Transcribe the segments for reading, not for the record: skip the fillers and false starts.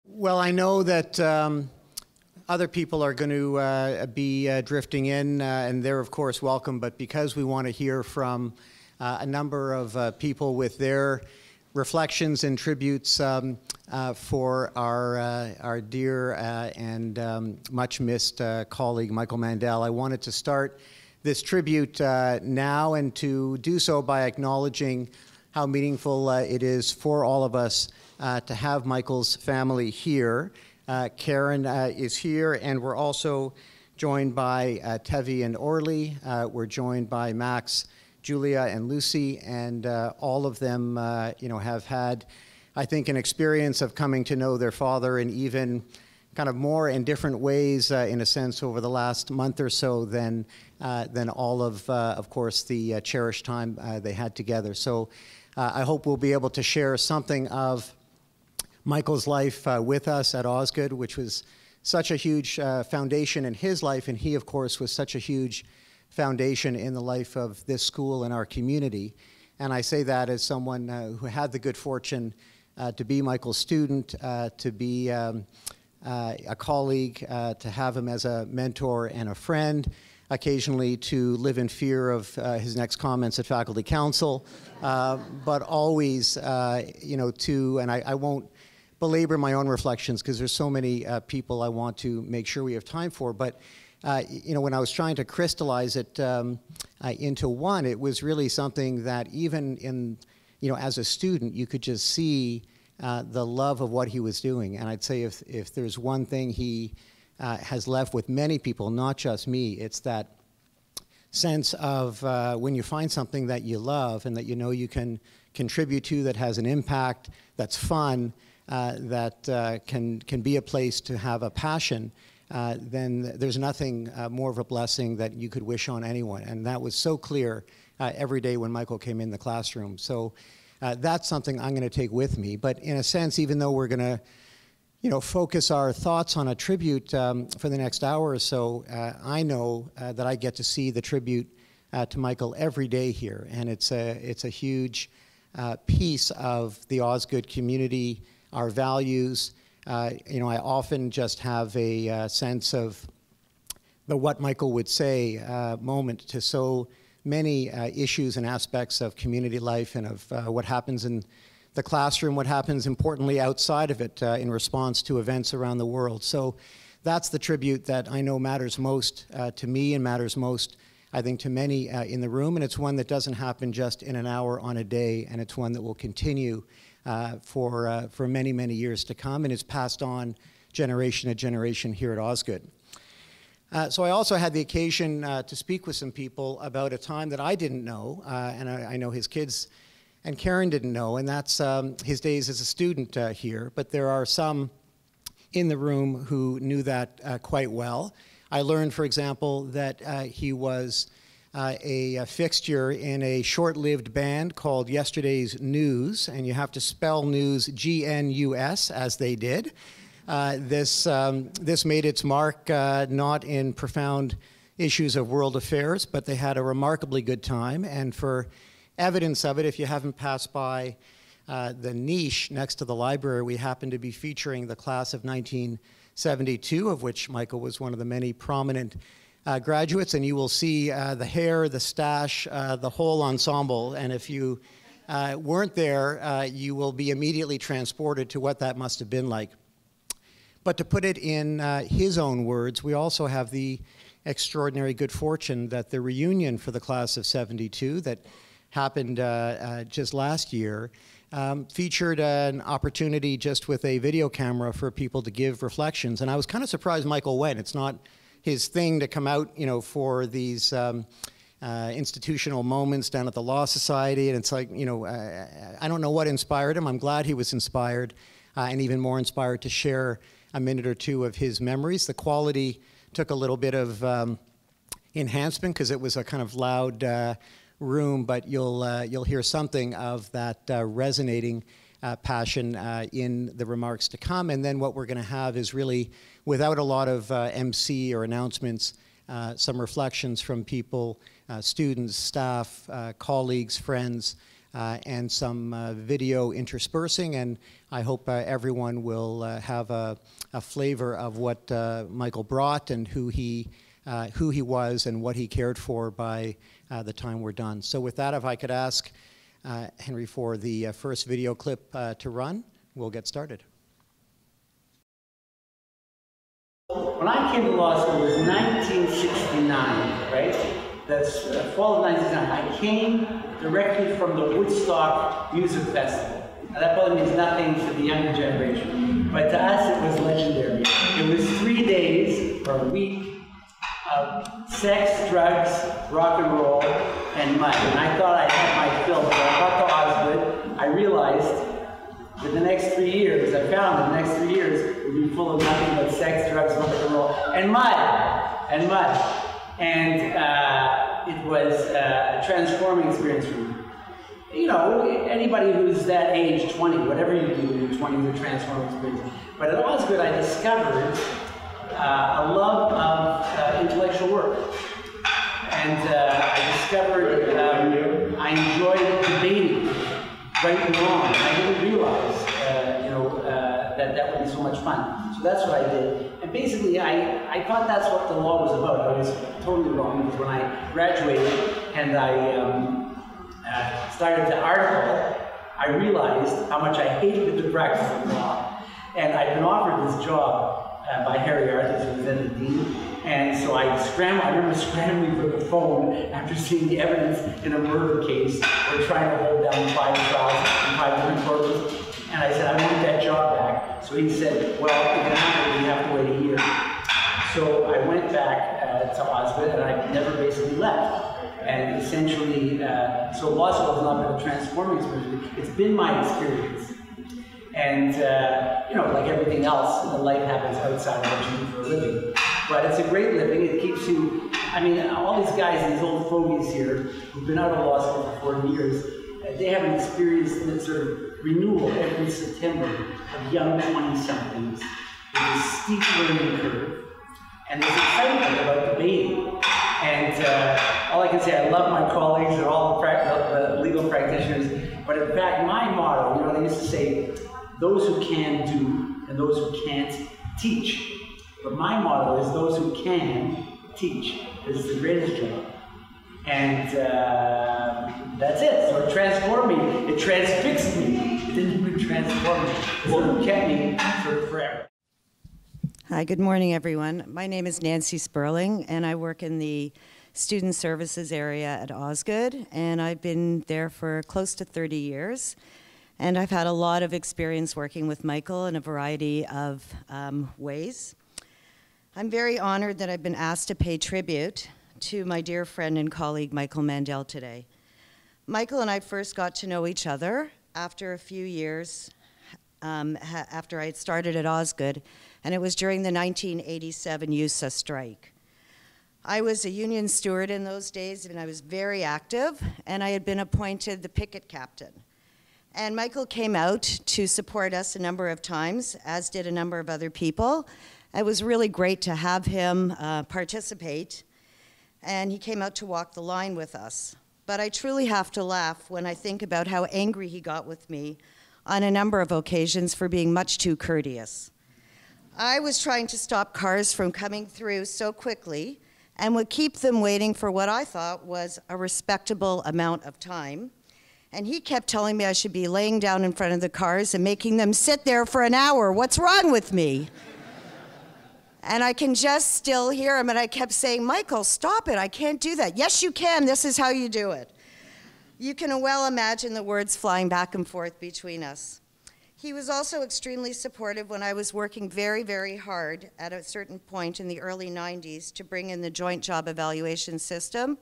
Well, I know that other people are going to be drifting in, and they're, of course, welcome. But because we want to hear from a number of people with their reflections and tributes for our dear and much missed colleague, Michael Mandel, I wanted to start this tribute now, and to do so by acknowledging how meaningful it is for all of us to have Michael's family here. Karen is here, and we're also joined by Tevi and Orly. We're joined by Max, Julia, and Lucy, and all of them have had, I think, an experience of coming to know their father in even kind of more and different ways, in a sense, over the last month or so than all of course, the cherished time they had together. So I hope we'll be able to share something of Michael's life with us at Osgoode, which was such a huge foundation in his life, and he, of course, was such a huge foundation in the life of this school and our community. And I say that as someone who had the good fortune to be Michael's student, to be a colleague, to have him as a mentor and a friend, occasionally to live in fear of his next comments at faculty council, but always, and I won't belabor my own reflections because there's so many people I want to make sure we have time for, but when I was trying to crystallize it into one, it was really something that even in, as a student, you could just see the love of what he was doing. And I'd say if there's one thing he has left with many people, not just me, it's that sense of when you find something that you love and that you can contribute to, that has an impact, that's fun, that can be a place to have a passion, then there's nothing more of a blessing that you could wish on anyone. And that was so clear every day when Michael came in the classroom. So that's something I'm going to take with me. But in a sense, even though we're going to focus our thoughts on a tribute for the next hour or so, I know that I get to see the tribute to Michael every day here. And it's a huge piece of the Osgoode community, our values. I often just have a sense of the what Michael would say moment to so many issues and aspects of community life and of what happens in the classroom, what happens importantly outside of it in response to events around the world. So that's the tribute that I know matters most to me and matters most, I think, to many in the room. And it's one that doesn't happen just in an hour on a day, and it's one that will continue for many, many years to come, and is passed on generation to generation here at Osgoode. So I also had the occasion to speak with some people about a time that I didn't know, and I know his kids and Karen didn't know, and that's his days as a student here. But there are some in the room who knew that quite well. I learned, for example, that he was a fixture in a short-lived band called Yesterday's News, and you have to spell news G-N-U-S, as they did. This made its mark not in profound issues of world affairs, but they had a remarkably good time. And for evidence of it, if you haven't passed by the niche next to the library, we happen to be featuring the class of 1972, of which Michael was one of the many prominent graduates, and you will see the hair, the stash, the whole ensemble. And if you weren't there, you will be immediately transported to what that must have been like. But to put it in his own words, we also have the extraordinary good fortune that the reunion for the class of 72 that happened just last year featured an opportunity just with a video camera for people to give reflections. And I was kind of surprised Michael went. It's not his thing to come out, for these institutional moments down at the Law Society. And it's like, I don't know what inspired him. I'm glad he was inspired, and even more inspired to share a minute or two of his memories. The quality took a little bit of enhancement because it was a kind of loud room, but you'll hear something of that resonating passion in the remarks to come. And then what we're going to have is really, without a lot of MC or announcements, some reflections from people, students, staff, colleagues, friends, and some video interspersing, and I hope everyone will have a flavor of what Michael brought and who he was and what he cared for by the time we're done. So with that, if I could ask Henry for the first video clip to run, we'll get started. When I came to law school, it was 1969, right? That's fall of 1969. I came directly from the Woodstock Music Festival. Now that probably means nothing to the younger generation, but to us it was legendary. It was 3 days or a week of sex, drugs, rock and roll, and mud. And I thought I had my fill, but I got to Osgoode. I realized that the next 3 years, I found that the next 3 years would be full of nothing but sex, drugs, rock and roll, and mud, and mud. And it was a transforming experience for me. You know, anybody who's that age, 20, whatever you do in your 20s, is a transforming experience. But at Osgoode, I discovered a love of intellectual work. And I discovered I enjoyed debating right and wrong. I didn't realize, that would be so much fun. So that's what I did. And basically, I thought that's what the law was about. I was totally wrong, because when I graduated and I started the article, I realized how much I hated the practice of law. And I'd been offered this job by Harry Arthur, who was then the dean. And so I remember scrambling for the phone after seeing the evidence in a murder case. We're trying to hold down 5 trials in 5 different courtrooms. And I said, I want that job back. So he said, well, if it happens, you have to wait a year. So I went back to Osgoode, and I never basically left. And essentially, so law school has not been a transforming experience. It's been my experience. And, like everything else, life happens outside of what you do for a living. But it's a great living. It keeps you, all these guys, these old fogies here, who've been out of law school for 40 years, they have an experience that sort of renewal every September of young 20-somethings with a steep learning curve. And there's excitement about debating. And all I can say, I love my colleagues and all the legal practitioners. But in fact, my motto, they used to say, those who can do and those who can't teach. But my motto is those who can teach. This is the greatest job. And that's it. So it transformed me. It transfixed me. It didn't even transform me. It sort of kept me for forever. Hi, good morning, everyone. My name is Nancy Sperling, and I work in the Student Services area at Osgoode, and I've been there for close to 30 years. And I've had a lot of experience working with Michael in a variety of ways. I'm very honored that I've been asked to pay tribute to my dear friend and colleague, Michael Mandel, today. Michael and I first got to know each other after a few years after I had started at Osgoode, and it was during the 1987 USA strike. I was a union steward in those days, and I was very active, and I had been appointed the picket captain. And Michael came out to support us a number of times, as did a number of other people. It was really great to have him participate, and he came out to walk the line with us. But I truly have to laugh when I think about how angry he got with me on a number of occasions for being much too courteous. I was trying to stop cars from coming through so quickly and would keep them waiting for what I thought was a respectable amount of time. And he kept telling me I should be laying down in front of the cars and making them sit there for an hour. What's wrong with me? And I can just still hear him, and I kept saying, Michael, stop it, I can't do that. Yes, you can, this is how you do it. You can well imagine the words flying back and forth between us. He was also extremely supportive when I was working very, very hard at a certain point in the early 90s to bring in the joint job evaluation system.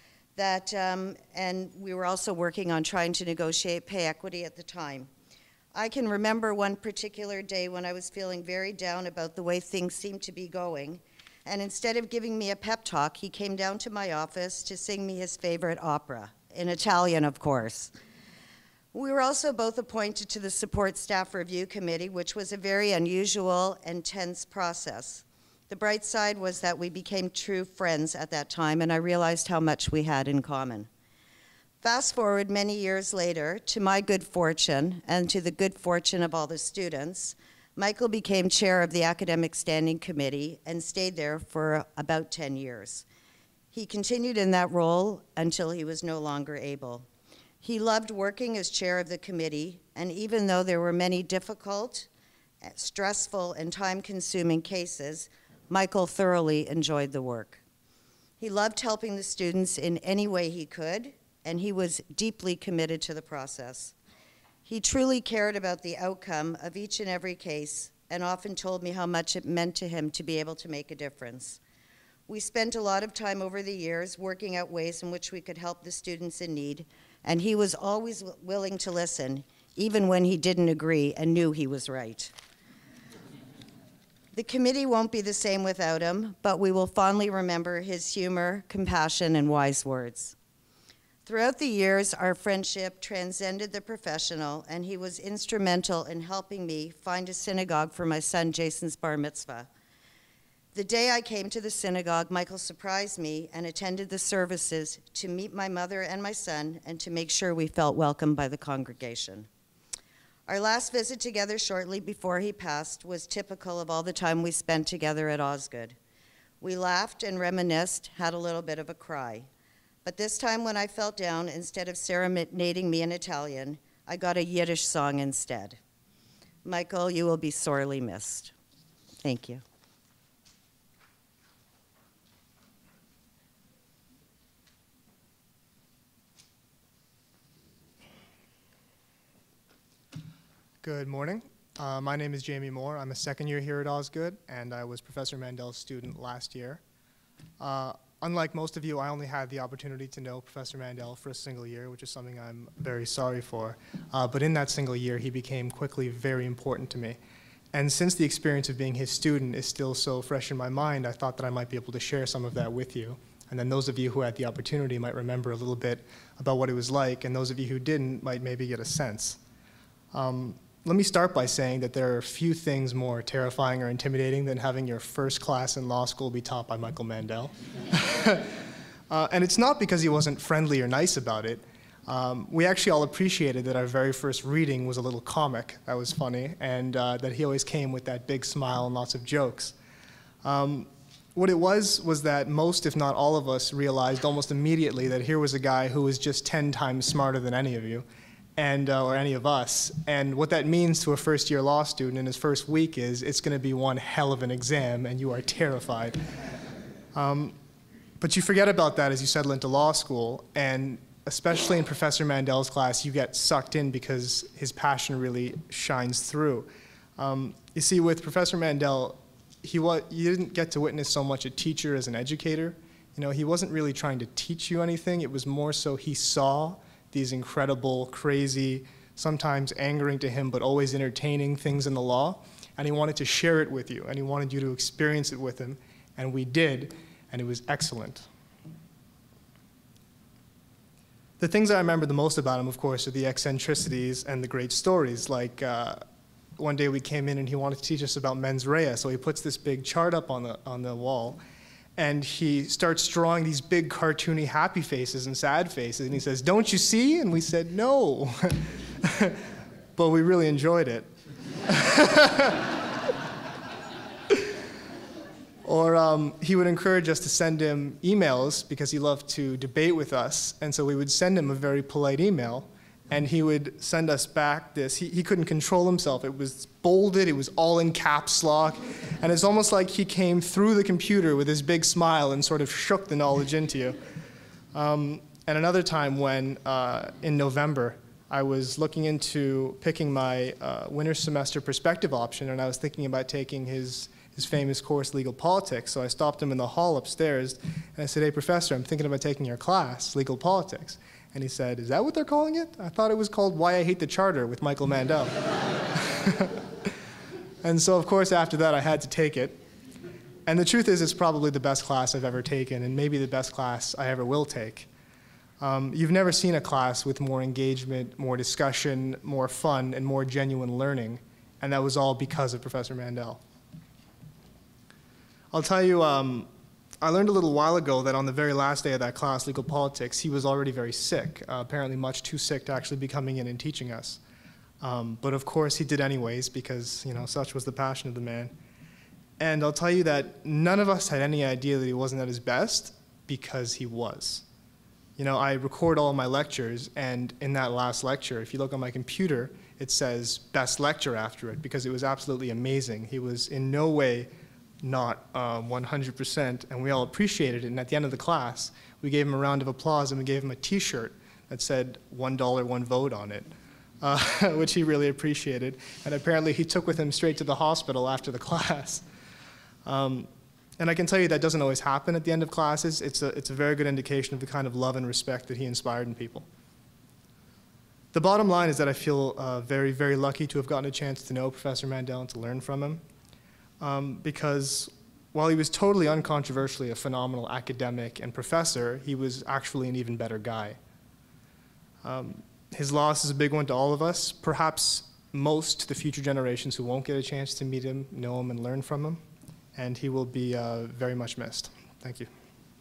And we were also working on trying to negotiate pay equity at the time. I can remember one particular day when I was feeling very down about the way things seemed to be going, and instead of giving me a pep talk, he came down to my office to sing me his favorite opera, in Italian, of course. We were also both appointed to the Support Staff Review Committee, which was a very unusual and tense process. The bright side was that we became true friends at that time, and I realized how much we had in common. Fast forward many years later, to my good fortune and to the good fortune of all the students, Michael became chair of the Academic Standing Committee and stayed there for about 10 years. He continued in that role until he was no longer able. He loved working as chair of the committee, and even though there were many difficult, stressful, and time-consuming cases, Michael thoroughly enjoyed the work. He loved helping the students in any way he could, and he was deeply committed to the process. He truly cared about the outcome of each and every case and often told me how much it meant to him to be able to make a difference. We spent a lot of time over the years working out ways in which we could help the students in need, and he was always willing to listen, even when he didn't agree and knew he was right. The committee won't be the same without him, but we will fondly remember his humor, compassion, and wise words. Throughout the years, our friendship transcended the professional, and he was instrumental in helping me find a synagogue for my son Jason's bar mitzvah. The day I came to the synagogue, Michael surprised me and attended the services to meet my mother and my son and to make sure we felt welcomed by the congregation. Our last visit together shortly before he passed was typical of all the time we spent together at Osgoode. We laughed and reminisced, had a little bit of a cry. But this time when I felt down, instead of serenading me in Italian, I got a Yiddish song instead. Michael, you will be sorely missed. Thank you. Good morning. My name is Jamie Moore. I'm a second year here at Osgoode, and I was Professor Mandel's student last year. Unlike most of you, I only had the opportunity to know Professor Mandel for a single year, which is something I'm very sorry for. But in that single year, he became quickly very important to me. And since the experience of being his student is still so fresh in my mind, I thought that I might be able to share some of that with you. And then those of you who had the opportunity might remember a little bit about what it was like, and those of you who didn't might maybe get a sense. Let me start by saying that there are few things more terrifying or intimidating than having your first class in law school be taught by Michael Mandel. And it's not because he wasn't friendly or nice about it. We actually all appreciated that our very first reading was a little comic. That was funny, and that he always came with that big smile and lots of jokes. What it was that most, if not all of us, realized almost immediately that here was a guy who was just 10 times smarter than any of you. Or any of us. And what that means to a first-year law student in his first week is it's going to be one hell of an exam, and you are terrified. But you forget about that as you settle into law school, and especially in Professor Mandel's class, you get sucked in because his passion really shines through. You see, with Professor Mandel, you didn't get to witness so much a teacher as an educator. You know, he wasn't really trying to teach you anything. It was more so he saw these incredible, crazy, sometimes angering to him, but always entertaining things in the law, and he wanted to share it with you, and he wanted you to experience it with him, and we did, and it was excellent. The things I remember the most about him, of course, are the eccentricities and the great stories, like one day we came in and he wanted to teach us about mens rea, so he puts this big chart up on the wall, and he starts drawing these big cartoony happy faces and sad faces, and he says, "Don't you see?" And we said, "No." But we really enjoyed it. Or he would encourage us to send him emails because he loved to debate with us, and so we would send him a very polite email, and he would send us back this. He couldn't control himself. It was bolded, it was all in caps lock, and it's almost like he came through the computer with his big smile and sort of shook the knowledge into you. And another time when, in November, I was looking into picking my winter semester perspective option, and I was thinking about taking his famous course, Legal Politics. So I stopped him in the hall upstairs, and I said, "Hey, Professor, I'm thinking about taking your class, Legal Politics." And he said, "Is that what they're calling it? I thought it was called Why I Hate the Charter with Michael Mandel." And so, of course, after that, I had to take it. And the truth is, it's probably the best class I've ever taken, and maybe the best class I ever will take. You've never seen a class with more engagement, more discussion, more fun, and more genuine learning, and that was all because of Professor Mandel. I'll tell you, I learned a little while ago that on the very last day of that class, legal politics, he was already very sick, apparently much too sick to actually be coming in and teaching us. But of course he did anyways, because such was the passion of the man. And I'll tell you that none of us had any idea that he wasn't at his best, because he was. I record all of my lectures, and in that last lecture, if you look on my computer, it says best lecture after it, because it was absolutely amazing. He was in no way not 100%, and we all appreciated it. And at the end of the class, we gave him a round of applause, and we gave him a T-shirt that said $1, 1 vote on it, which he really appreciated. And apparently he took with him straight to the hospital after the class. And I can tell you that doesn't always happen at the end of classes. It's a very good indication of the kind of love and respect that he inspired in people. The bottom line is that I feel very, very lucky to have gotten a chance to know Professor Mandel and to learn from him. Because while he was totally uncontroversially a phenomenal academic and professor, he was actually an even better guy. His loss is a big one to all of us, perhaps most to the future generations who won't get a chance to meet him, know him, and learn from him. And he will be very much missed. Thank you.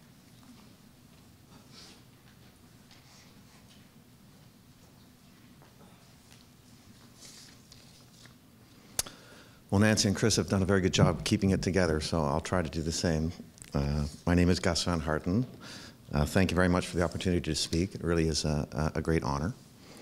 Well, Nancy and Chris have done a very good job keeping it together, so I'll try to do the same. My name is Gus Van Harten. Thank you very much for the opportunity to speak. It really is a great honor.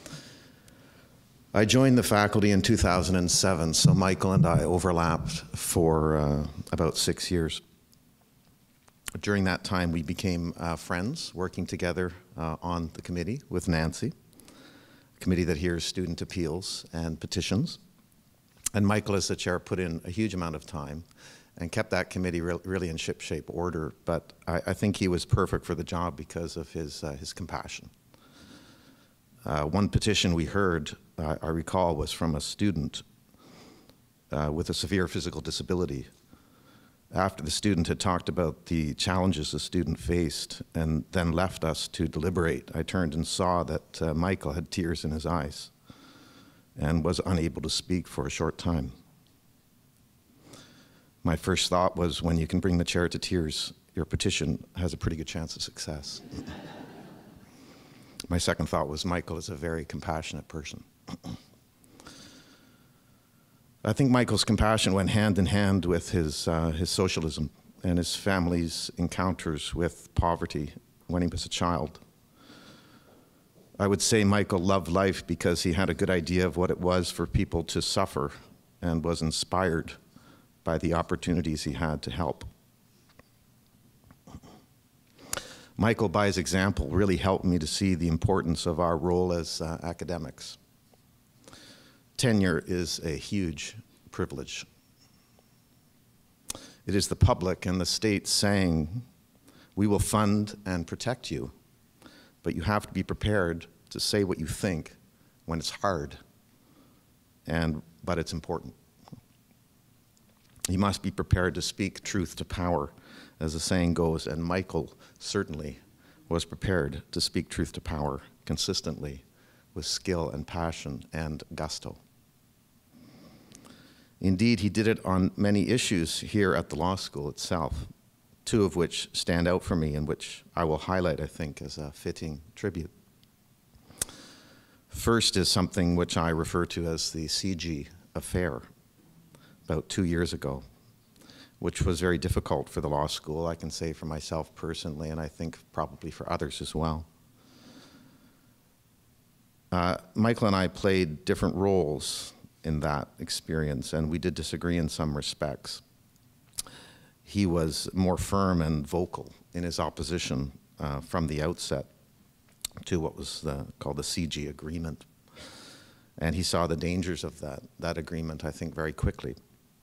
I joined the faculty in 2007, so Michael and I overlapped for about 6 years. During that time, we became friends, working together on the committee with Nancy, a committee that hears student appeals and petitions. And Michael, as the chair, put in a huge amount of time and kept that committee really in ship-shape order. But I think he was perfect for the job because of his compassion. One petition we heard, I recall, was from a student with a severe physical disability. After the student had talked about the challenges the student faced and then left us to deliberate, I turned and saw that Michael had tears in his eyes and was unable to speak for a short time. My first thought was, when you can bring the chair to tears, your petition has a pretty good chance of success. My second thought was, Michael is a very compassionate person. I think Michael's compassion went hand in hand with his socialism and his family's encounters with poverty when he was a child. I would say Michael loved life because he had a good idea of what it was for people to suffer and was inspired by the opportunities he had to help. Michael, by his example, really helped me to see the importance of our role as academics. Tenure is a huge privilege. It is the public and the state saying, we will fund and protect you, but you have to be prepared to say what you think when it's hard, but it's important. You must be prepared to speak truth to power, as the saying goes, and Michael certainly was prepared to speak truth to power consistently with skill and passion and gusto. Indeed, he did it on many issues here at the law school itself, two of which stand out for me and which I will highlight, I think, as a fitting tribute. First is something which I refer to as the CG affair about 2 years ago, which was very difficult for the law school, I can say for myself personally, and I think probably for others as well. Michael and I played different roles in that experience, and we did disagree in some respects. He was more firm and vocal in his opposition from the outset to what was called the CG agreement. And he saw the dangers of that agreement, I think, very quickly.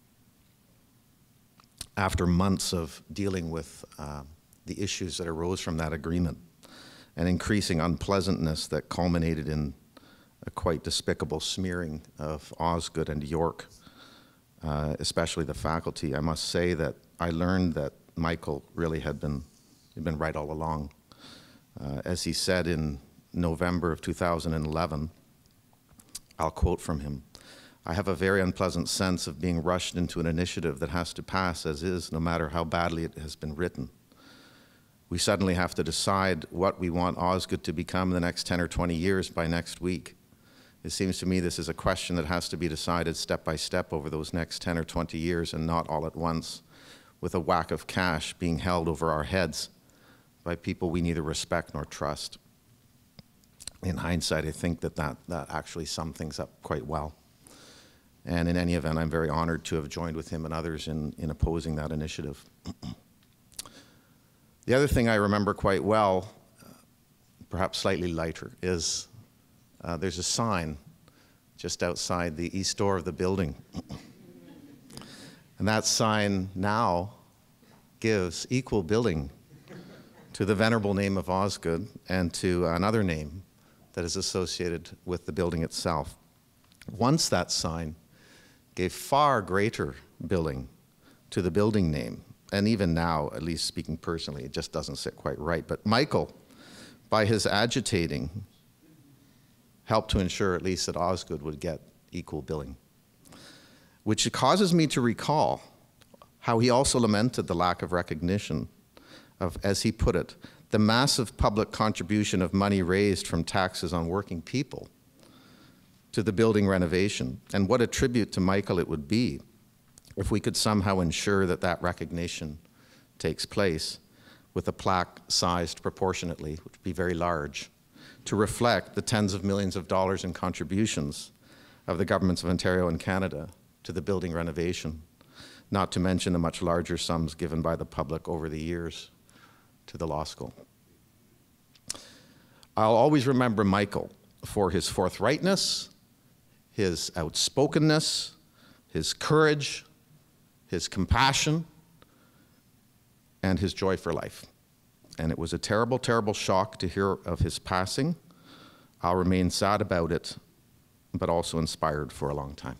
After months of dealing with the issues that arose from that agreement and increasing unpleasantness that culminated in a quite despicable smearing of Osgoode and York, especially the faculty, I must say that I learned that Michael really had been right all along. As he said in November of 2011, I'll quote from him, "I have a very unpleasant sense of being rushed into an initiative that has to pass as is, no matter how badly it has been written. we suddenly have to decide what we want Osgoode to become in the next 10 or 20 years by next week. It seems to me this is a question that has to be decided step by step over those next 10 or 20 years and not all at once, with a whack of cash being held over our heads by people we neither respect nor trust. In hindsight, I think that actually summed things up quite well. And in any event, I'm very honored to have joined with him and others in opposing that initiative. The other thing I remember quite well, perhaps slightly lighter, is there's a sign just outside the east door of the building. And that sign now gives equal billing to the venerable name of Osgoode and to another name that is associated with the building itself. Once that sign gave far greater billing to the building name, and even now, at least speaking personally, it just doesn't sit quite right. But Michael, by his agitating, helped to ensure at least that Osgoode would get equal billing, which causes me to recall how he also lamented the lack of recognition of, as he put it, the massive public contribution of money raised from taxes on working people to the building renovation, and what a tribute to Michael it would be if we could somehow ensure that that recognition takes place with a plaque sized proportionately, which would be very large, to reflect the tens of millions of dollars in contributions of the governments of Ontario and Canada to the building renovation, not to mention the much larger sums given by the public over the years to the law school. I'll always remember Michael for his forthrightness, his outspokenness, his courage, his compassion, and his joy for life. And it was a terrible, terrible shock to hear of his passing. I'll remain sad about it, but also inspired for a long time.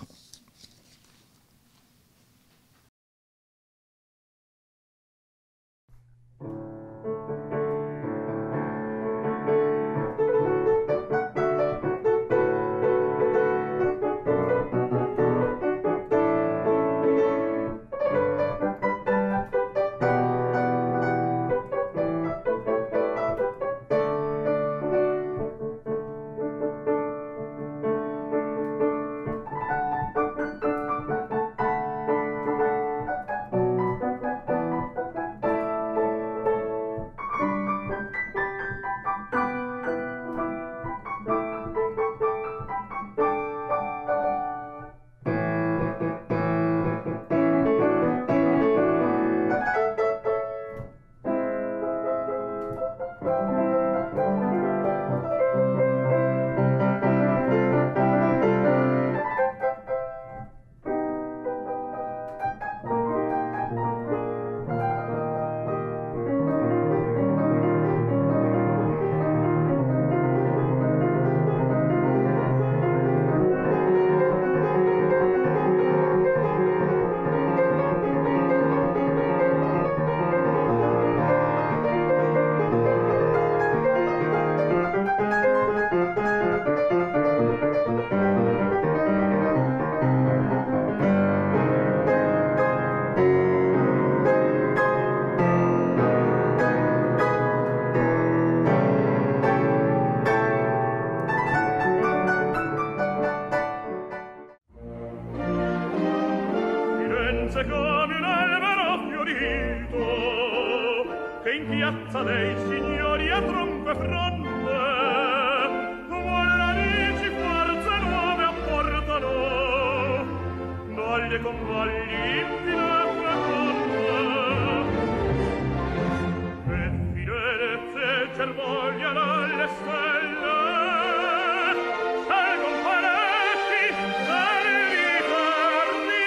piazza dei signori a tronco e fronde, vollanici forze nuove apportano, dagli convogli infine e fidenze cervoglia dalle stelle, salgon paletti dalle viterni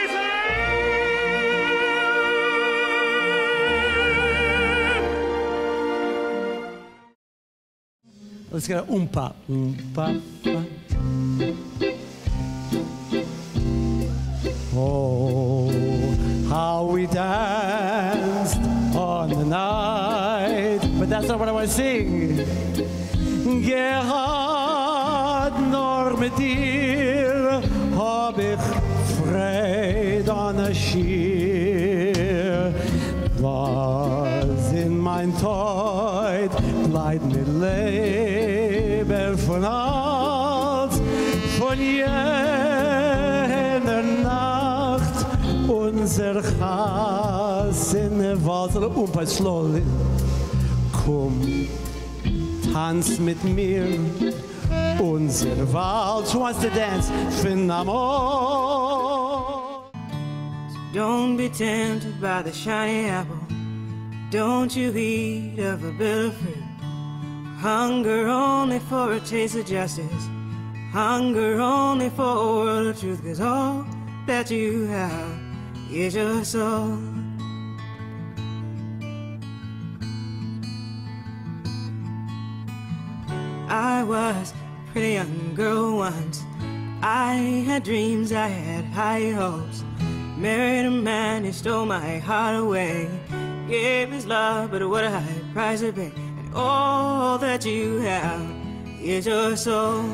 Let's get a oompa, oompa, pa. Oh, how we danced on the night. But that's not what I want to sing. Gerhard, nur mit dir hab ich Freude an der Schier. Was in mein mein Teut, gleit mit Leben von Alt, von jener Nacht, unser Hass in der Wasser, bei slowly, komm, tanz mit mir, unser Wald, who wants to dance, fin amor. Don't be tempted by the shiny apple. Don't you eat of a bitter fruit. Hunger only for a taste of justice. Hunger only for a world of truth. 'Cause all that you have is your soul. I was a pretty young girl once. I had dreams, I had high hopes. Married a man who stole my heart away. Gave his love, but what a high price to pay. And all that you have is your soul.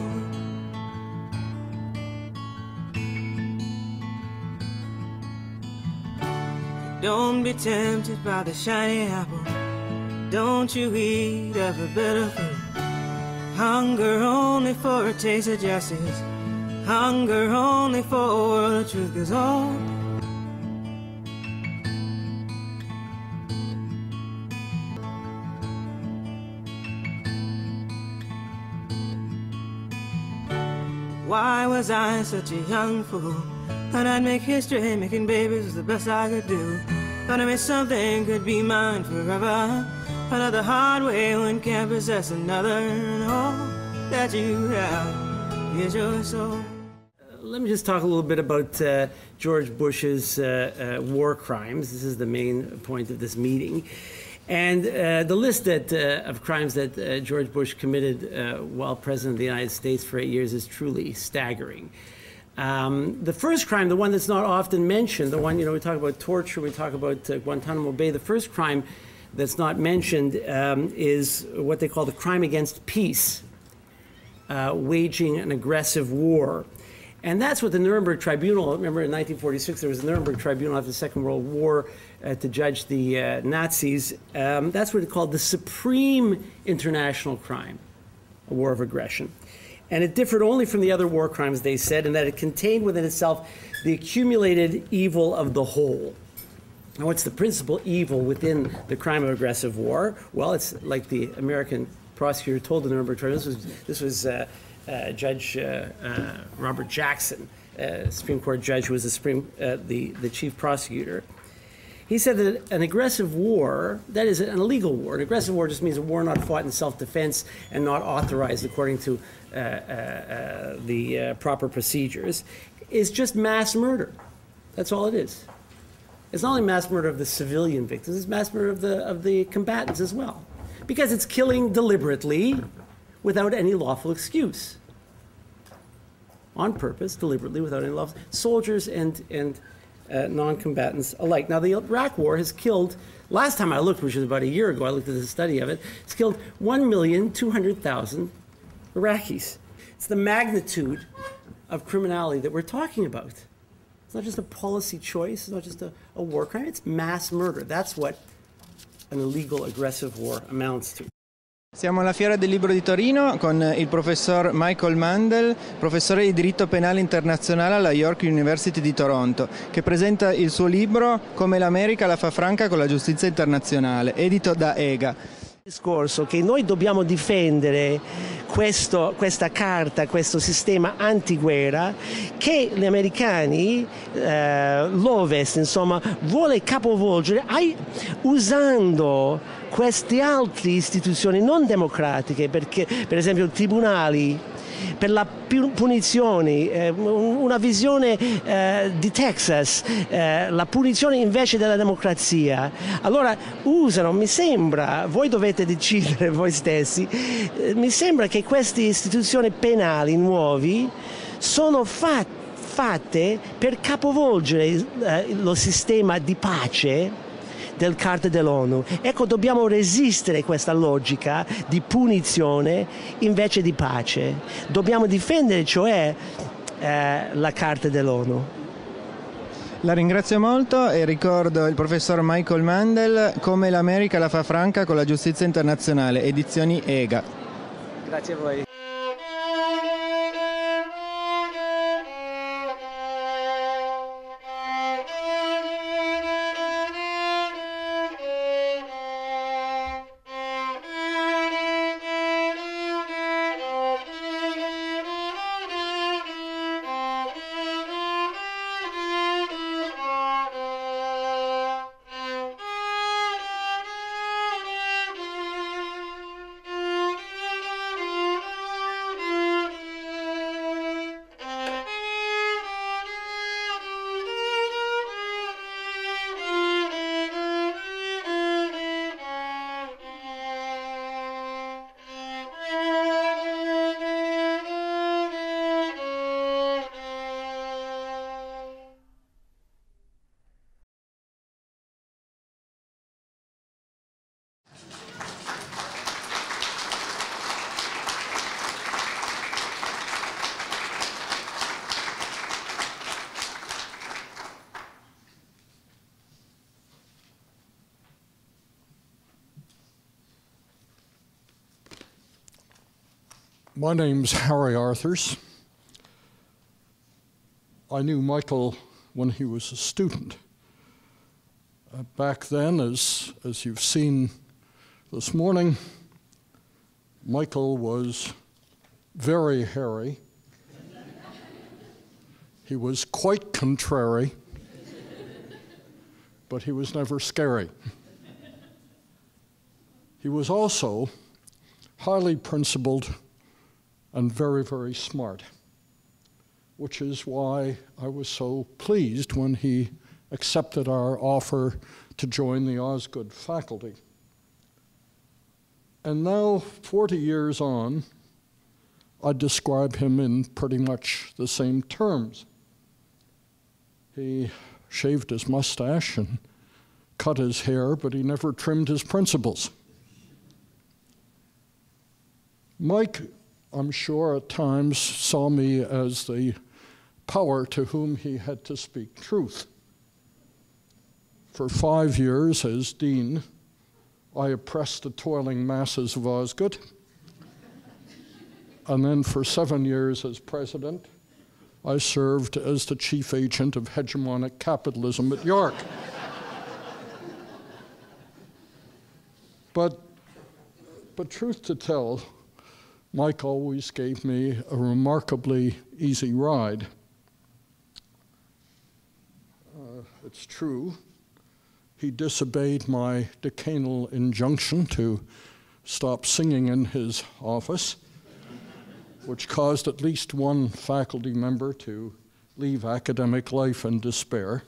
Don't be tempted by the shiny apple. Don't you eat of a bitter fruit. Hunger only for a taste of justice. Hunger only for a world of truth. 'Cause all why was I such a young fool? Thought I'd make history, making babies was the best I could do. Thought I made something could be mine forever. Found out the hard way one can't possess another. And all that you have is your soul. Let me just talk a little bit about George Bush's war crimes. This is the main point of this meeting. And the list of crimes that George Bush committed while President of the United States for 8 years is truly staggering. The first crime, the one that's not often mentioned, the one, we talk about torture, we talk about Guantanamo Bay, the first crime that's not mentioned is what they call the crime against peace, waging an aggressive war. And that's what the Nuremberg Tribunal, remember in 1946 there was a Nuremberg Tribunal after the Second World War to judge the Nazis. That's what it called the supreme international crime, a war of aggression. And it differed only from the other war crimes, they said, in that it contained within itself the accumulated evil of the whole. Now, what's the principal evil within the crime of aggressive war? Well, it's like the American prosecutor told the Nuremberg Tribunal. This was Judge Robert Jackson, Supreme Court judge who was the chief prosecutor. He said that an aggressive war, that is an illegal war. An aggressive war just means a war not fought in self-defense and not authorized according to the proper procedures, is just mass murder. That's all it is. It's not only mass murder of the civilian victims, it's mass murder of the combatants as well. Because it's killing deliberately without any lawful excuse. On purpose, deliberately, without any lawful, soldiers and non-combatants alike. Now, the Iraq War has killed, last time I looked, which was about a year ago, I looked at the study of it, it's killed 1,200,000 Iraqis. It's the magnitude of criminality that we're talking about. It's not just a policy choice, it's not just a war crime, it's mass murder. That's what an illegal aggressive war amounts to. Siamo alla Fiera del Libro di Torino con il professor Michael Mandel, professore di diritto penale internazionale alla York University di Toronto, che presenta il suo libro Come l'America la fa franca con la giustizia internazionale, edito da EGA. Discorso che noi dobbiamo difendere questa carta, questo sistema antiguerra che gli americani, l'Ovest insomma, vuole capovolgere usando queste altre istituzioni non democratiche, perché per esempio i tribunali per la punizione, una visione di Texas, la punizione invece della democrazia. Allora usano, mi sembra, voi dovete decidere voi stessi, mi sembra che queste istituzioni penali nuovi sono fatte per capovolgere lo sistema di pace del Carta dell'ONU. Ecco, dobbiamo resistere a questa logica di punizione invece di pace. Dobbiamo difendere, cioè, la Carta dell'ONU. La ringrazio molto e ricordo il professor Michael Mandel, Come l'America la fa franca con la giustizia internazionale, edizioni EGA. Grazie a voi. My name's Harry Arthurs. I knew Michael when he was a student. Back then, as you've seen this morning, Michael was very hairy. He was quite contrary, but he was never scary. He was also highly principled and very, very smart, which is why I was so pleased when he accepted our offer to join the Osgoode faculty. And now, 40 years on, I describe him in pretty much the same terms. He shaved his mustache and cut his hair, but he never trimmed his principles. Mike, I'm sure at times, saw me as the power to whom he had to speak truth. For 5 years as dean, I oppressed the toiling masses of Osgoode. And then for 7 years as president, I served as the chief agent of hegemonic capitalism at York. But truth to tell, Mike always gave me a remarkably easy ride. It's true, he disobeyed my decanal injunction to stop singing in his office, which caused at least one faculty member to leave academic life in despair.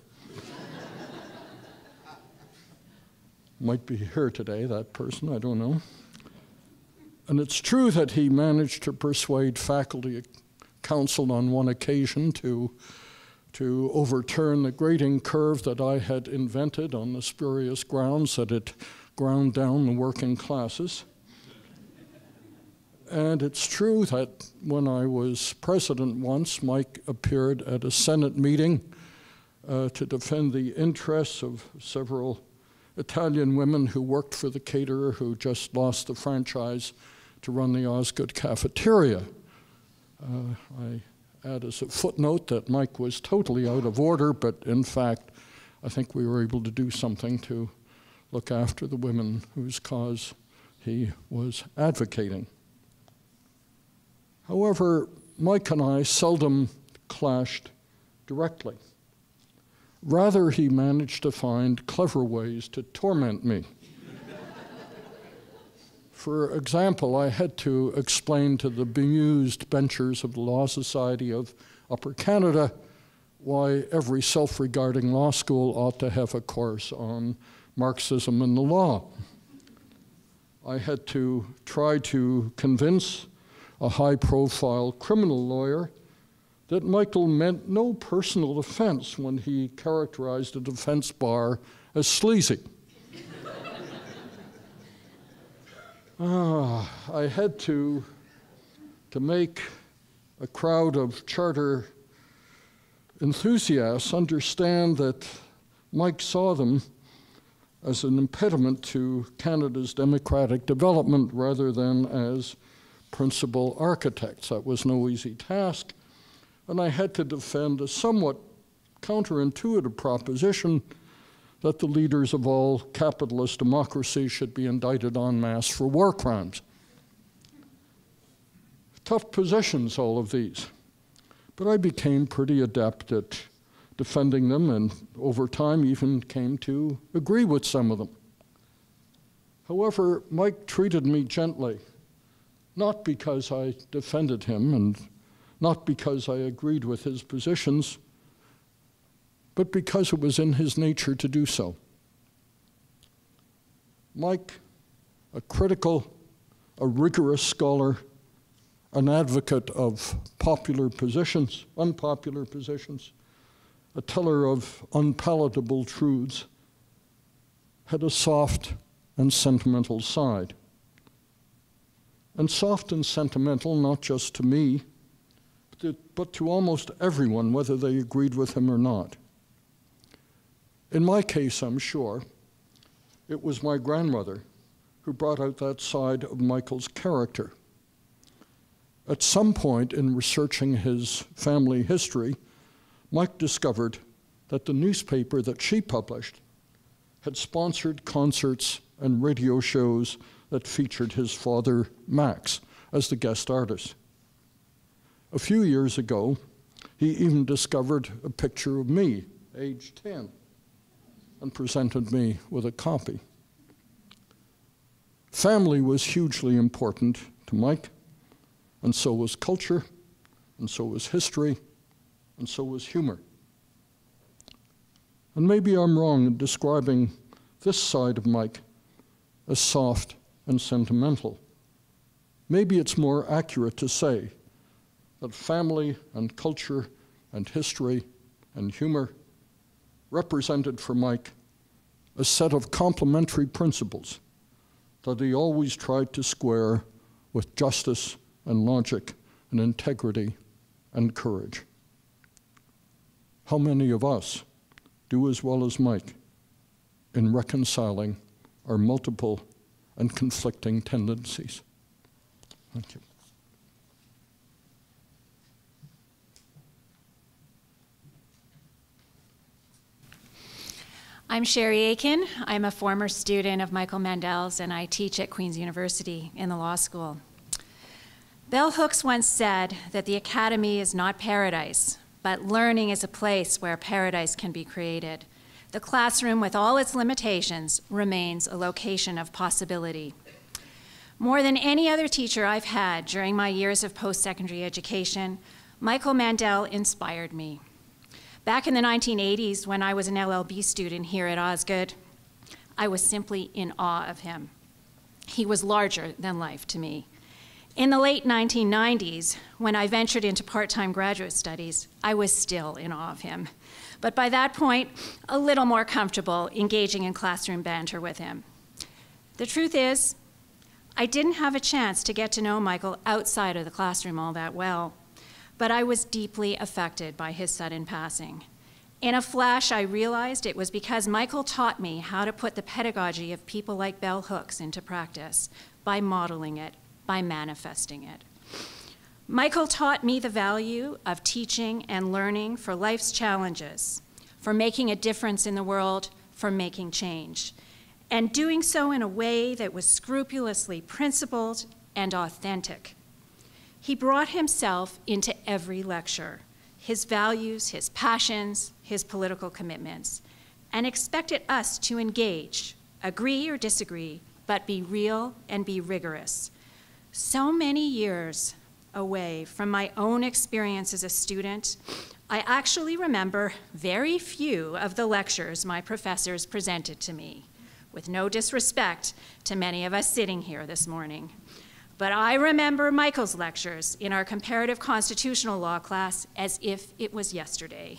Might be here today, that person, I don't know. And it's true that he managed to persuade faculty council on one occasion to overturn the grading curve that I had invented on the spurious grounds that it ground down the working classes. And it's true that when I was president once, Mike appeared at a Senate meeting to defend the interests of several Italian women who worked for the caterer who just lost the franchise to run the Osgoode cafeteria. I add as a footnote that Mike was totally out of order, but in fact, I think we were able to do something to look after the women whose cause he was advocating. However, Mike and I seldom clashed directly. Rather, he managed to find clever ways to torment me. For example, I had to explain to the bemused benchers of the Law Society of Upper Canada why every self-regarding law school ought to have a course on Marxism and the law. I had to try to convince a high-profile criminal lawyer that Michael meant no personal offense when he characterized the defense bar as sleazy. I had to make a crowd of charter enthusiasts understand that Mike saw them as an impediment to Canada's democratic development rather than as principal architects. That was no easy task, and I had to defend a somewhat counterintuitive proposition that the leaders of all capitalist democracies should be indicted en masse for war crimes. Tough positions, all of these, but I became pretty adept at defending them, and over time even came to agree with some of them. However, Mike treated me gently, not because I defended him and not because I agreed with his positions, but because it was in his nature to do so. Mike, a critical, a rigorous scholar, an advocate of popular positions, unpopular positions, a teller of unpalatable truths, had a soft and sentimental side. And soft and sentimental, not just to me, but to almost everyone, whether they agreed with him or not. In my case, I'm sure, it was my grandmother who brought out that side of Michael's character. At some point in researching his family history, Mike discovered that the newspaper that she published had sponsored concerts and radio shows that featured his father, Max, as the guest artist. A few years ago, he even discovered a picture of me, age 10, and presented me with a copy. Family was hugely important to Mike, and so was culture, and so was history, and so was humor. And maybe I'm wrong in describing this side of Mike as soft and sentimental. Maybe it's more accurate to say that family and culture and history and humor represented for Mike a set of complementary principles that he always tried to square with justice and logic and integrity and courage. How many of us do as well as Mike in reconciling our multiple and conflicting tendencies? Thank you. I'm Sherry Aiken. I'm a former student of Michael Mandel's, and I teach at Queen's University in the law school. Bell Hooks once said that the academy is not paradise, but learning is a place where paradise can be created. The classroom, with all its limitations, remains a location of possibility. More than any other teacher I've had during my years of post-secondary education, Michael Mandel inspired me. Back in the 1980s, when I was an LLB student here at Osgoode, I was simply in awe of him. He was larger than life to me. In the late 1990s, when I ventured into part-time graduate studies, I was still in awe of him. But by that point, a little more comfortable engaging in classroom banter with him. The truth is, I didn't have a chance to get to know Michael outside of the classroom all that well, but I was deeply affected by his sudden passing. In a flash, I realized it was because Michael taught me how to put the pedagogy of people like Bell Hooks into practice by modeling it, by manifesting it. Michael taught me the value of teaching and learning for life's challenges, for making a difference in the world, for making change, and doing so in a way that was scrupulously principled and authentic. He brought himself into every lecture, his values, his passions, his political commitments, and expected us to engage, agree or disagree, but be real and be rigorous. So many years away from my own experience as a student, I actually remember very few of the lectures my professors presented to me, with no disrespect to many of us sitting here this morning. But I remember Michael's lectures in our comparative constitutional law class as if it was yesterday.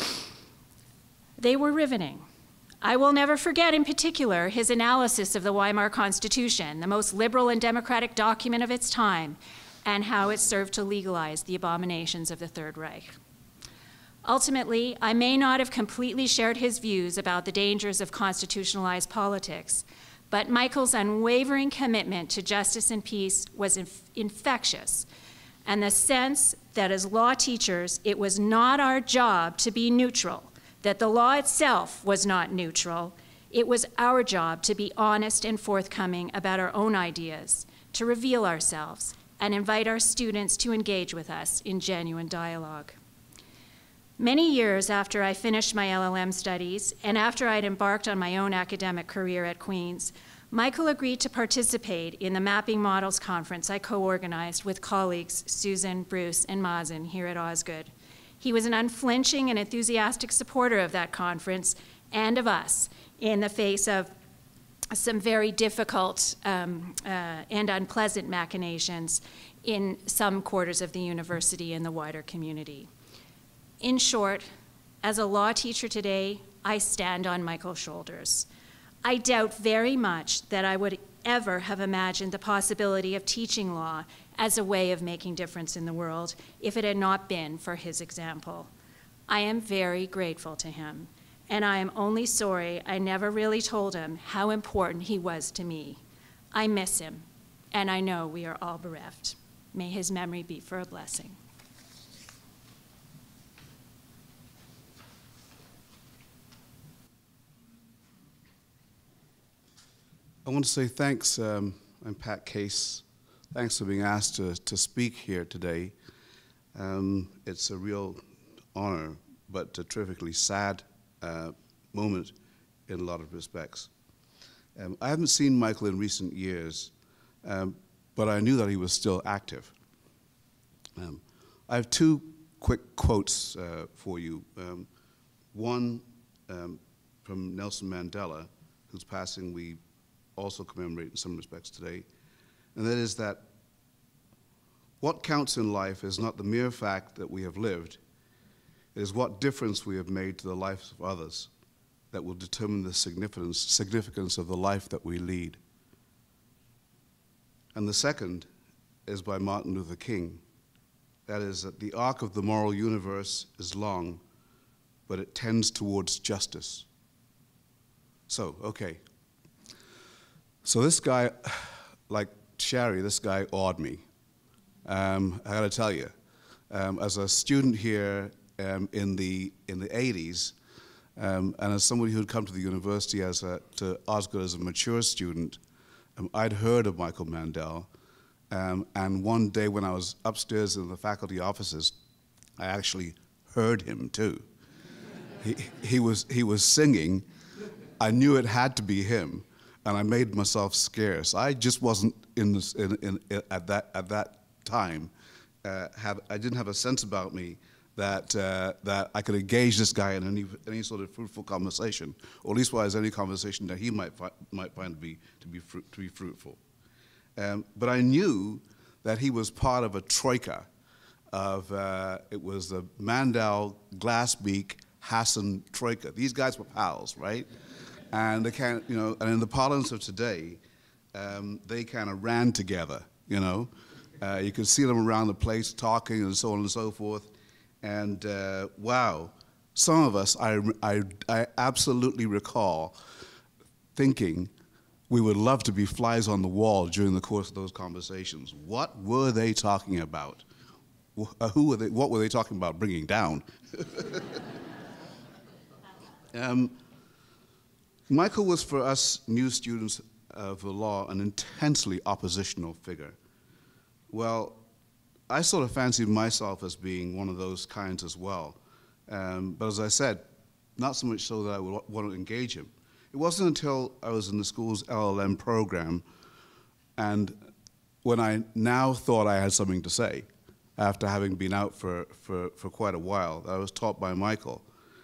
They were riveting. I will never forget, in particular, his analysis of the Weimar Constitution, the most liberal and democratic document of its time, and how it served to legalize the abominations of the Third Reich. Ultimately, I may not have completely shared his views about the dangers of constitutionalized politics, but Michael's unwavering commitment to justice and peace was infectious, and the sense that as law teachers, it was not our job to be neutral, that the law itself was not neutral. It was our job to be honest and forthcoming about our own ideas, to reveal ourselves, and invite our students to engage with us in genuine dialogue. Many years after I finished my LLM studies and after I'd embarked on my own academic career at Queen's, Michael agreed to participate in the Mapping Models Conference I co-organized with colleagues Susan, Bruce, and Mazen here at Osgoode. He was an unflinching and enthusiastic supporter of that conference and of us in the face of some very difficult and unpleasant machinations in some quarters of the university and the wider community. In short, as a law teacher today, I stand on Michael's shoulders. I doubt very much that I would ever have imagined the possibility of teaching law as a way of making difference in the world if it had not been for his example. I am very grateful to him, and I am only sorry I never really told him how important he was to me. I miss him, and I know we are all bereft. May his memory be for a blessing. I want to say thanks. I'm Pat Case. Thanks for being asked to speak here today. It's a real honor, but a terrifically sad moment in a lot of respects. I haven't seen Michael in recent years, but I knew that he was still active. I have two quick quotes for you. One from Nelson Mandela, whose passing we also commemorate in some respects today, and that is that what counts in life is not the mere fact that we have lived, it is what difference we have made to the lives of others that will determine the significance of the life that we lead. And the second is by Martin Luther King. That is that the arc of the moral universe is long, but it tends towards justice. So, okay. So this guy, like Sherry, this guy awed me. I gotta tell you, as a student here in the 80s, and as somebody who'd come to the university to Osgoode as a mature student, I'd heard of Michael Mandel, and one day when I was upstairs in the faculty offices, I actually heard him too. He was singing. I knew it had to be him. And I made myself scarce. I just wasn't at that time. I didn't have a sense about me that I could engage this guy in any sort of fruitful conversation, or at least was any conversation that he might find to be fruitful. But I knew that he was part of a troika of it was the Mandel, Glassbeak, Hassan troika. These guys were pals, right? And they and in the parlance of today, they kind of ran together, You could see them around the place talking and so on and so forth. And wow, some of us, I absolutely recall thinking we would love to be flies on the wall during the course of those conversations. What were they talking about? What were they talking about bringing down? Michael was, for us new students of the law, an intensely oppositional figure. Well, I sort of fancied myself as being one of those kinds as well. But as I said, not so much so that I would want to engage him. It wasn't until I was in the school's LLM program, and when I now thought I had something to say, after having been out for quite a while, that I was taught by Michael.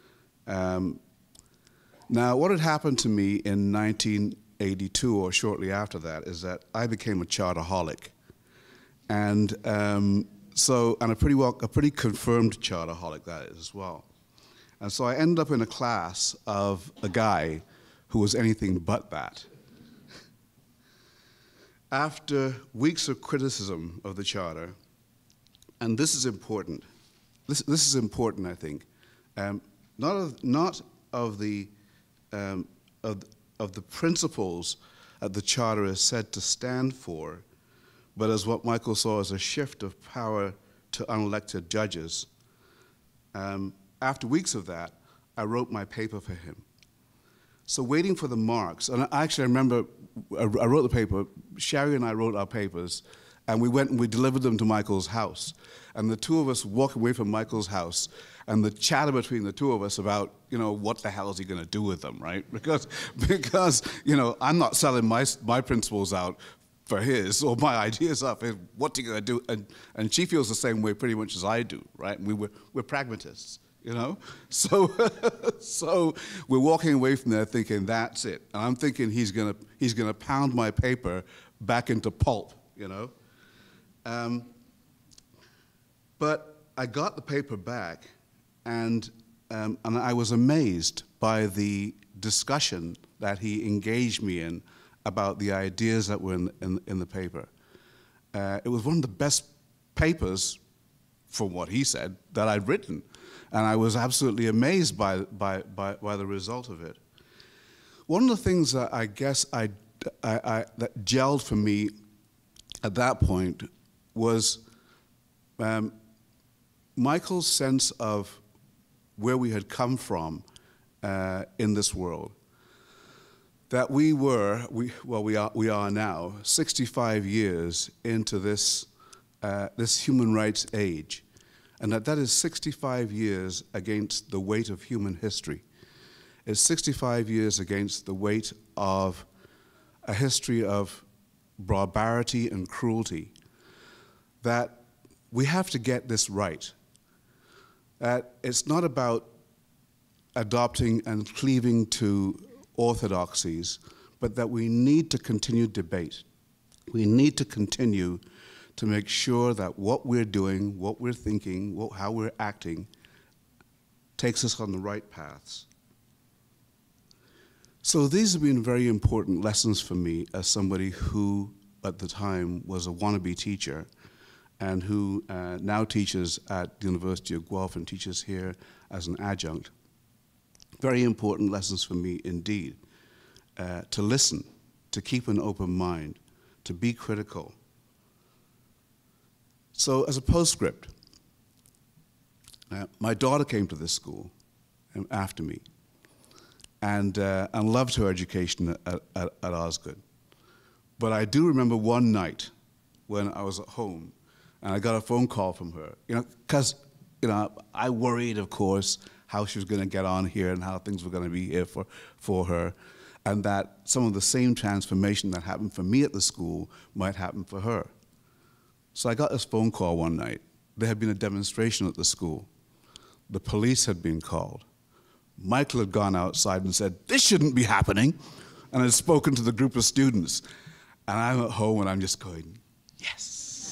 Now, what had happened to me in 1982 or shortly after that is that I became a charterholic. And a pretty confirmed charterholic that is as well. And so I ended up in a class of a guy who was anything but that. After weeks of criticism of the charter, and this is important, this is important, I think, not of the principles that the Charter is said to stand for, but as what Michael saw as a shift of power to unelected judges. After weeks of that, I wrote my paper for him. So waiting for the marks, and I remember I wrote the paper, Sherry and I wrote our papers, and we went and we delivered them to Michael's house. And the two of us walked away from Michael's house, and the chatter between the two of us about, what the hell is he going to do with them, right? Because I'm not selling my principles out for his, or my ideas up. What are you going to do? And she feels the same way pretty much as I do, right? And we're pragmatists, So, so we're walking away from there thinking that's it. And I'm thinking he's gonna pound my paper back into pulp, But I got the paper back, and I was amazed by the discussion that he engaged me in about the ideas that were in the paper. It was one of the best papers, from what he said, that I'd written, and I was absolutely amazed by the result of it. One of the things that I guess that gelled for me at that point was Michael's sense of where we had come from in this world. That we are now 65 years into this human rights age, and that is 65 years against the weight of human history. It's 65 years against the weight of a history of barbarity and cruelty. That we have to get this right. That it's not about adopting and cleaving to orthodoxies, but that we need to continue debate. We need to continue to make sure that what we're doing, what we're thinking, how we're acting takes us on the right paths. So these have been very important lessons for me as somebody who, at the time, was a wannabe teacher and who now teaches at the University of Guelph and teaches here as an adjunct. Very important lessons for me indeed. To listen, to keep an open mind, to be critical. So as a postscript, my daughter came to this school after me and loved her education at Osgoode. But I do remember one night when I was at home and I got a phone call from her, because I worried, of course, how she was going to get on here and how things were going to be here for her, and that some of the same transformation that happened for me at the school might happen for her. So I got this phone call one night. There had been a demonstration at the school. The police had been called. Michael had gone outside and said, "This shouldn't be happening," and had spoken to the group of students. And I'm at home and I'm just going, yes.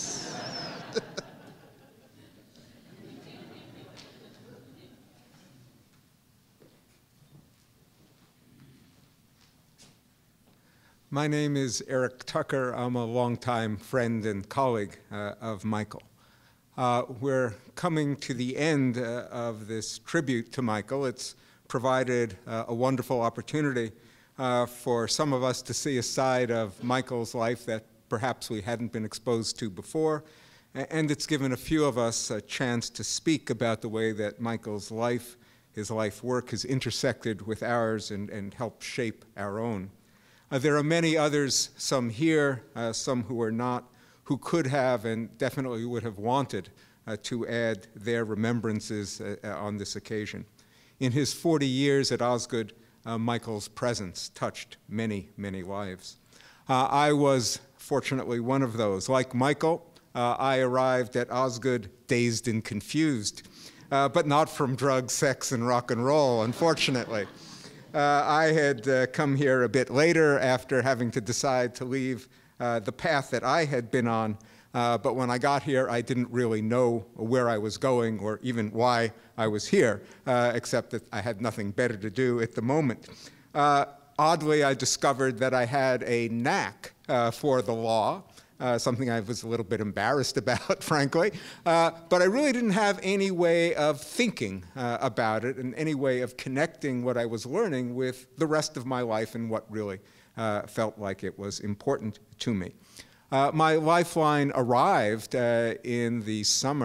My name is Eric Tucker. I'm a longtime friend and colleague of Michael. We're coming to the end of this tribute to Michael. It's provided a wonderful opportunity for some of us to see a side of Michael's life that perhaps we hadn't been exposed to before, and it's given a few of us a chance to speak about the way that Michael's life, his life work, has intersected with ours and helped shape our own. There are many others, some here, some who are not, who could have and definitely would have wanted to add their remembrances on this occasion. In his 40 years at Osgoode, Michael's presence touched many, many lives. I was fortunately one of those. Like Michael, I arrived at Osgoode dazed and confused, but not from drugs, sex, and rock and roll, unfortunately. I had come here a bit later after having to decide to leave the path that I had been on, but when I got here, I didn't really know where I was going or even why I was here, except that I had nothing better to do at the moment. Oddly, I discovered that I had a knack for the law, something I was a little bit embarrassed about, frankly. But I really didn't have any way of thinking about it and any way of connecting what I was learning with the rest of my life and what really felt like it was important to me. My lifeline arrived in the spring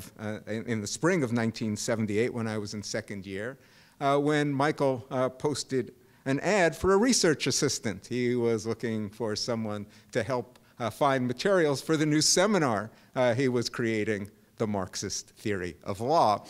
of 1978 when I was in second year, when Michael posted an ad for a research assistant. He was looking for someone to help find materials for the new seminar he was creating, The Marxist Theory of Law.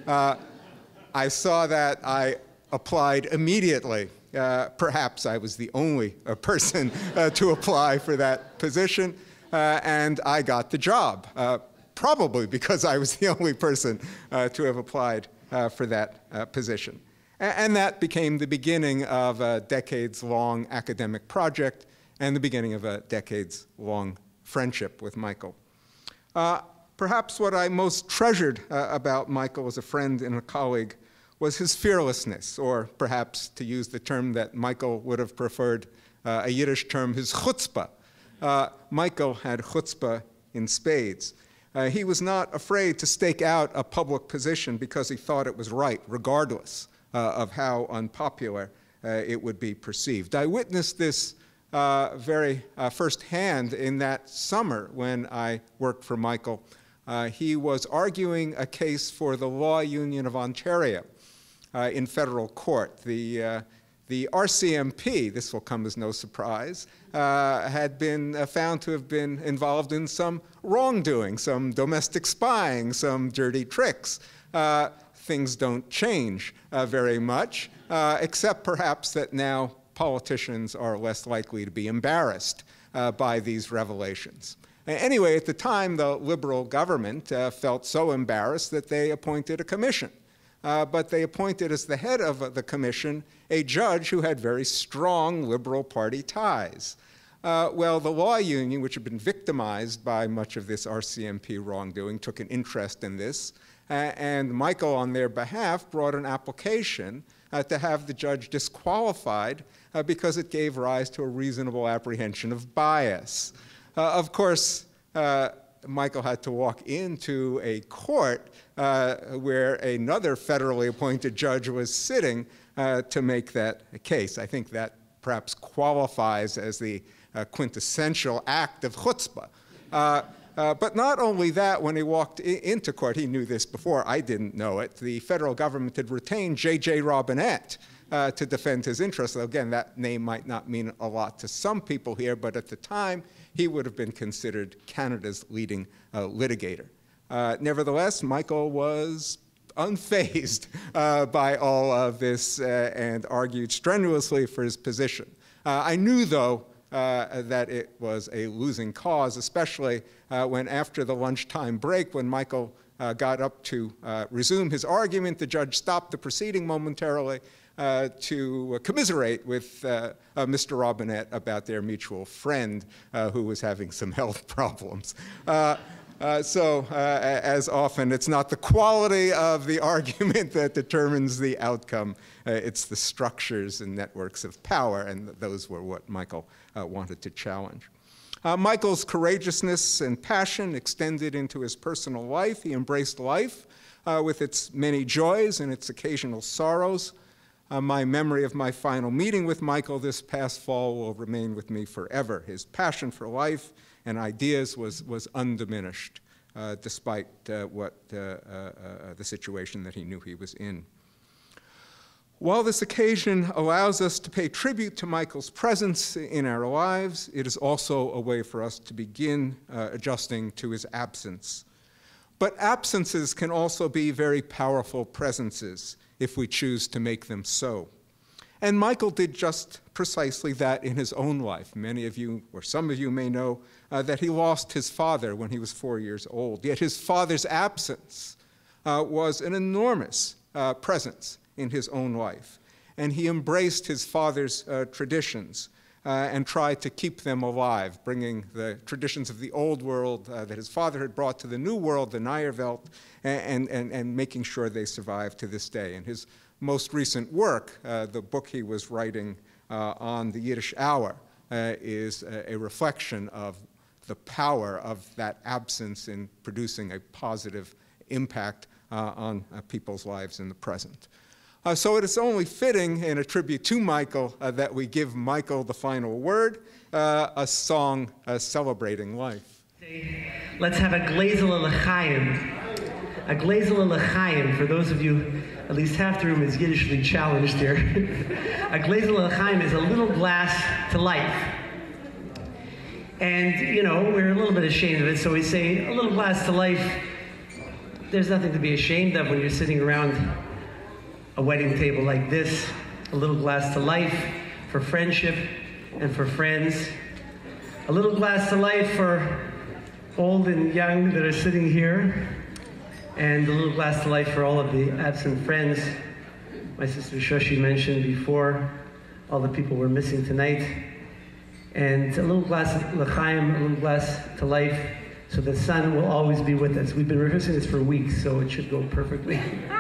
I saw that. I applied immediately. Perhaps I was the only person to apply for that position, and I got the job, probably because I was the only person to have applied for that position. And that became the beginning of a decades-long academic project and the beginning of a decades-long friendship with Michael. Perhaps what I most treasured about Michael as a friend and a colleague was his fearlessness, or perhaps, to use the term that Michael would have preferred, a Yiddish term, his chutzpah. Michael had chutzpah in spades. He was not afraid to stake out a public position because he thought it was right, regardless of how unpopular it would be perceived. I witnessed this very firsthand in that summer when I worked for Michael. He was arguing a case for the Law Union of Ontario in federal court. The RCMP, this will come as no surprise, had been found to have been involved in some wrongdoing, some domestic spying, some dirty tricks. Things don't change very much, except perhaps that now politicians are less likely to be embarrassed by these revelations. Anyway, at the time, the Liberal government felt so embarrassed that they appointed a commission. But they appointed as the head of the commission a judge who had very strong Liberal Party ties. Well, the law union, which had been victimized by much of this RCMP wrongdoing, took an interest in this, and Michael, on their behalf, brought an application to have the judge disqualified because it gave rise to a reasonable apprehension of bias. Of course, Michael had to walk into a court where another federally appointed judge was sitting to make that case. I think that perhaps qualifies as the quintessential act of chutzpah. But not only that, when he walked into court, he knew this before, I didn't know it, the federal government had retained J.J. Robinette to defend his interests. Again, that name might not mean a lot to some people here, but at the time, he would have been considered Canada's leading litigator. Nevertheless, Michael was unfazed by all of this and argued strenuously for his position. I knew, though, that it was a losing cause, especially when after the lunchtime break, when Michael got up to resume his argument, the judge stopped the proceeding momentarily to commiserate with Mr. Robinette about their mutual friend who was having some health problems. As often, it's not the quality of the argument that determines the outcome. It's the structures and networks of power, and those were what Michael wanted to challenge. Michael's courageousness and passion extended into his personal life. He embraced life with its many joys and its occasional sorrows. My memory of my final meeting with Michael this past fall will remain with me forever. His passion for life and ideas was undiminished, despite the situation that he knew he was in. While this occasion allows us to pay tribute to Michael's presence in our lives, it is also a way for us to begin adjusting to his absence. But absences can also be very powerful presences if we choose to make them so. And Michael did just precisely that in his own life. Many of you, or some of you may know, that he lost his father when he was 4 years old. Yet his father's absence was an enormous presence in his own life. And he embraced his father's traditions and tried to keep them alive, bringing the traditions of the old world that his father had brought to the new world, the Nierwelt, and making sure they survive to this day. And his most recent work, the book he was writing on the Yiddish Hour, is a reflection of the power of that absence in producing a positive impact on people's lives in the present. So it is only fitting in a tribute to Michael that we give Michael the final word, a song celebrating life. Let's have a glazel l'chaim. A glazel l'chaim, for those of you, at least half the room is Yiddishly challenged here. A glazel l'chaim is a little glass to life. And, you know, we're a little bit ashamed of it, so we say a little glass to life. There's nothing to be ashamed of when you're sitting around a wedding table like this. A little glass to life for friendship and for friends. A little glass to life for old and young that are sitting here. And a little glass to life for all of the absent friends. My sister Shoshi mentioned before, all the people we're missing tonight. And a little glass of l'chaim, a little glass to life, so the sun will always be with us. We've been rehearsing this for weeks, so it should go perfectly.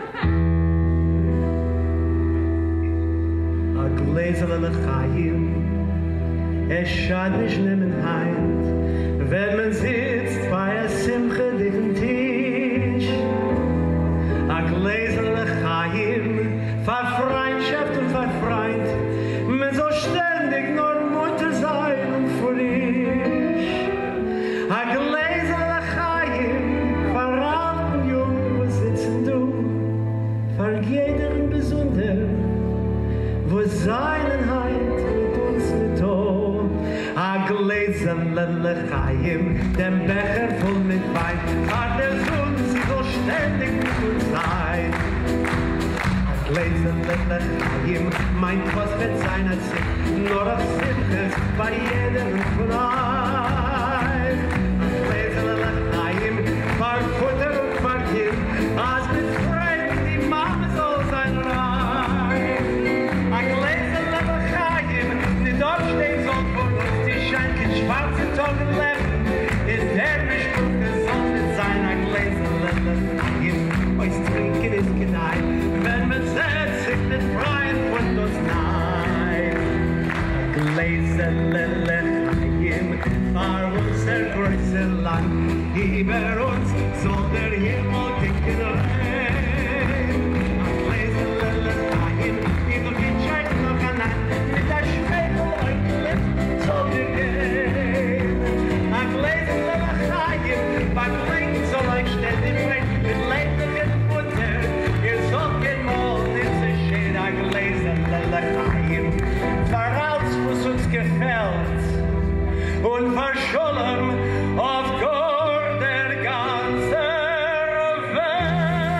A glazel l'chaim, es schad nicht nehmen heim, wenn man sitzt bei a simche dicken Tisch. A glazel l'chaim, für Freundschaft und für Freund, man soll ständig nur Mutter sein und frisch. A glazel l'chaim, für alt und jung, wo sitzen du, für jeden Besonder, wo seinen Heid mit uns mit A glazel l'chaim, dem Becher voll mit Wein, hat der Sohn, sie soll ständig mit uns sein. A glazel l'chaim, mein Post wird sein als ich, nur auf Simches bei jedem von ein. A glazel l'chaim, für Futter und für Kind, als mit Freunden die Mama soll sein rein. A glazel l'chaim, die dort stehen soll vor uns, die schenken schwarze Togenläppen, ist der Mischbuch gesonnen sein. A glazel l'chaim, euch trinken ist gedeiht, wenn man setzt sich mit Freien und uns nein. A glazel l'chaim, war unser größer Land, über uns soll der Himmel dicken rein. A glazel l'chaim, in der Windscheid noch an Nacht, mit der Schwebel euch Lippen soll dir gehen. A glazel l'chaim, beim Trinken soll euch ständig bringen, mit lebendigen Futter, ihr sollt gemolden in sich stehen. A glazel l'chaim, für alles, was uns gefällt, und verschollen auf Gott der ganzen Welt.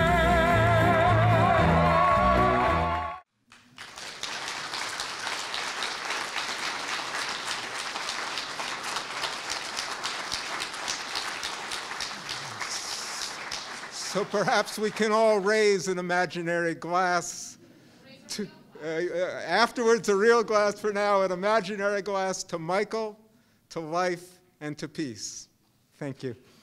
So perhaps we can all raise an imaginary glass to, afterwards a real glass, for now an imaginary glass to Michael, to life, and to peace. Thank you.